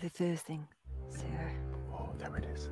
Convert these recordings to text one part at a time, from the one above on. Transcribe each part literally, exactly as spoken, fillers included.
the first thing, sir. Oh, there it is.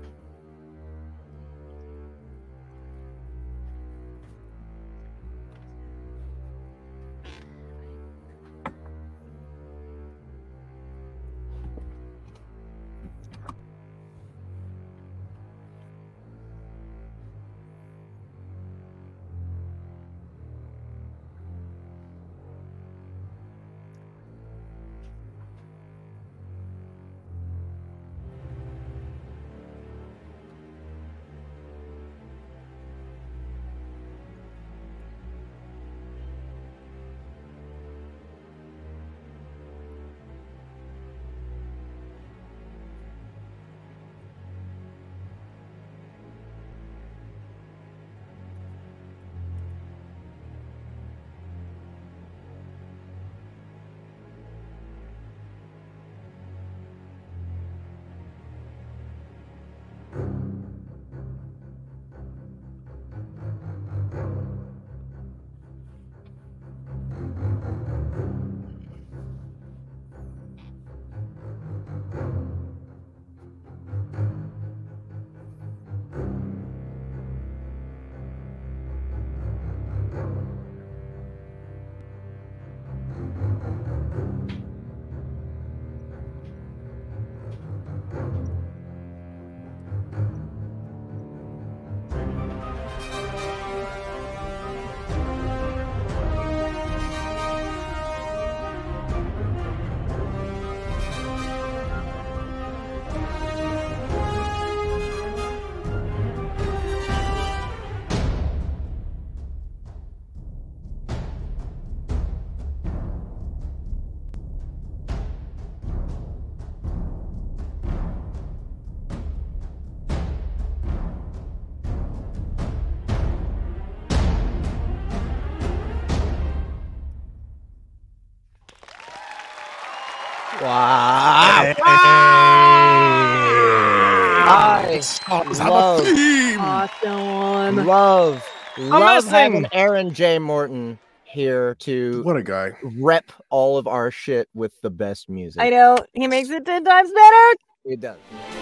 Wow. Hey. I Songs love, have a theme. Awesome. love, love missing. having Aaron J. Morton here to What a guy. rep all of our shit with the best music. I know. He makes it ten times better. It does.